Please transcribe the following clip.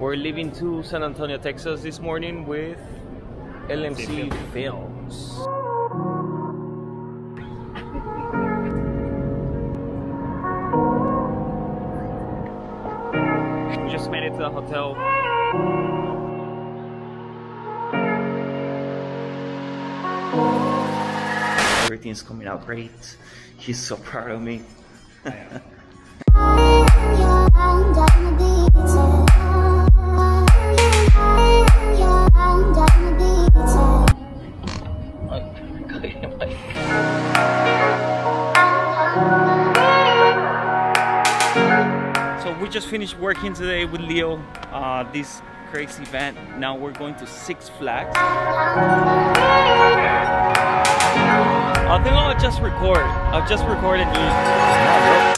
We're leaving to San Antonio, Texas this morning with LMC Films. We just made it to the hotel. Everything's coming out great. He's so proud of me. So we just finished working today with Leo, this crazy event. Now we're going to Six Flags. I think I'll just record. I'll just record it.